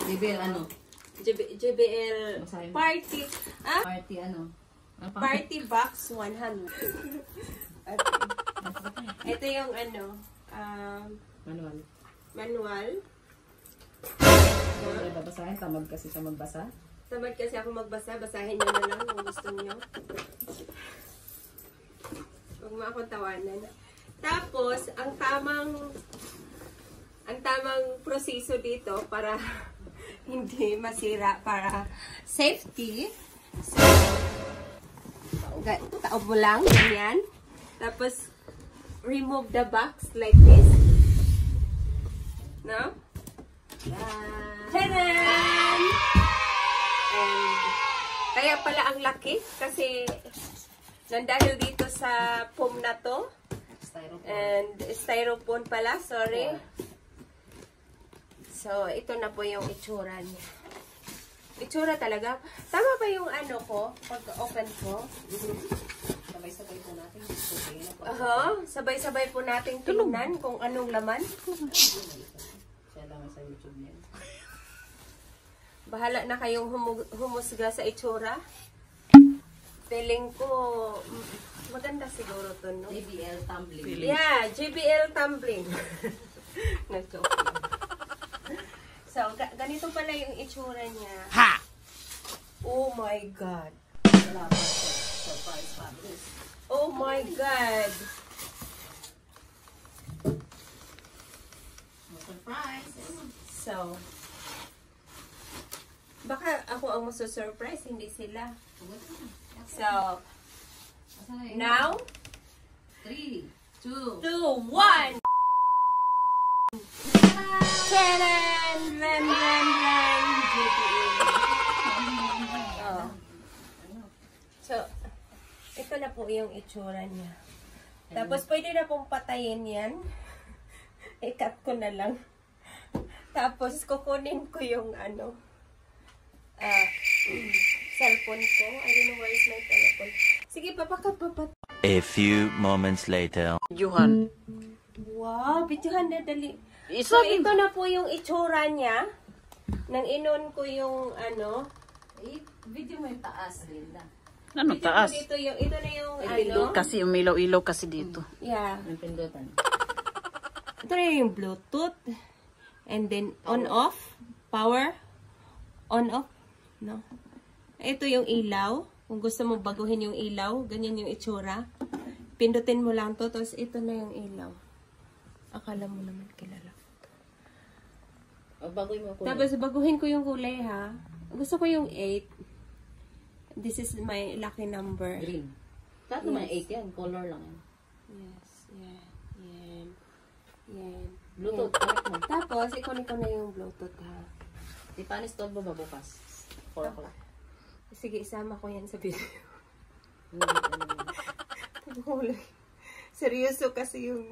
JBL ano? JBL Party. Ah? Party ano? Partybox 100. Okay. Ito yung ano, manual. Ano babasahin? Tamad kasi siya magbasa. Tamad kasi ako magbasa. Basahin nyo na lang kung gusto nyo. Huwag mo akong tawanan. Tapos, ang tamang proseso dito para hindi masira, para safety. So, taob mo lang, ganyan. Tapos, remove the box like this. No? Tadaan! And, kaya pala ang laki kasi nandahil dito sa foam na to. And styrofoam pala, sorry. So, ito na po yung itsura niya. Itsura talaga. Tama ba yung ano ko? Pag-open ko? Sabay-sabay po natin. Sabay-sabay po natin tingnan kung anong laman. Siya lang sa YouTube niya. Bahala na kayong humusga sa itsura. Feeling ko, maganda siguro to, no? JBL tumbling. Yeah, JBL tumbling. Nag-joke lang. So, ganito pala yung itsura niya. Ha! Oh my God. Surprise fabulous. Oh my God. Surprise. So, baka ako ang maso-surprise, hindi sila. So, now, 3, 2, 2, 1! Tadaan! Ren! Oh. So, ito na po yung itsura niya. Tapos, pwede na pong patayin yan. I-cut ko na lang. Tapos, kukunin ko yung ano, cellphone ko. I don't know where is my telephone. Sige, papakat. A few moments later. Johan. Wow, videohan na dali. So, ito na po yung itsura niya. Nang inon ko yung ano. Video mo yung taas, Linda. Ano Video taas? ito na yung ano. Kasi umilaw-ilaw kasi dito. Yeah. Ang pindutan. Ito na yung Bluetooth. And then, on-off. Power. On-off. No. Ito yung ilaw. Kung gusto mo baguhin yung ilaw, ganyan yung itsura. Pindutin mo lang to, tapos ito na yung ilaw. Akala mo naman kilala ko to. Baguhin mo kulay. Tapos baguhin ko yung kulay, ha. Gusto ko yung 8. This is my lucky number. Green. Lahat naman 8 yan. Color lang yan. Yes, yan. Yan. Bluetooth, Yan. connect mo. Tapos, ikonik ko na yung Bluetooth, ha. Di pa ni stove mo ba bukas? 4 o'clock. Sige, isama ko yan sa video. Hindi. Seryoso kasi yung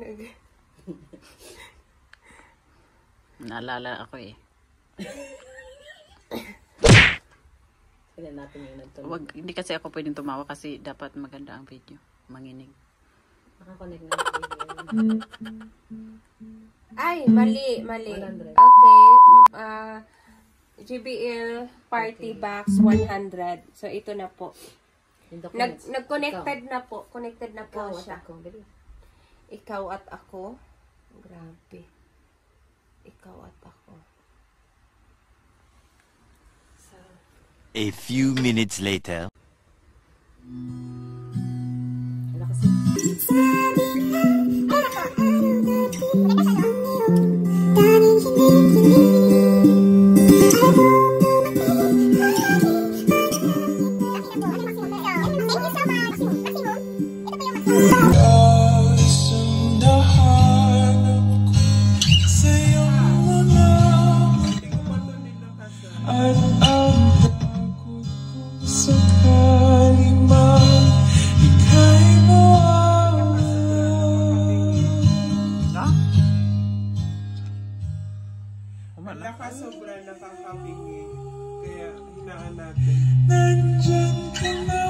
Naalala ako eh. Kaya natin yung nagtuloy. Wag, hindi kasi ako pwedeng tumawa kasi dapat maganda ang video. Manginig. Nakakonect na yung video. Ay, mali. 100. Okay. JBL Partybox 100. So, ito na po. Nag-connected na po. Connected na po siya. Ikaw at ako. Grabe. Ikaw at ako. So, A few minutes later. Wala kasi. Sobra nakakabingi. Kaya hinaan natin.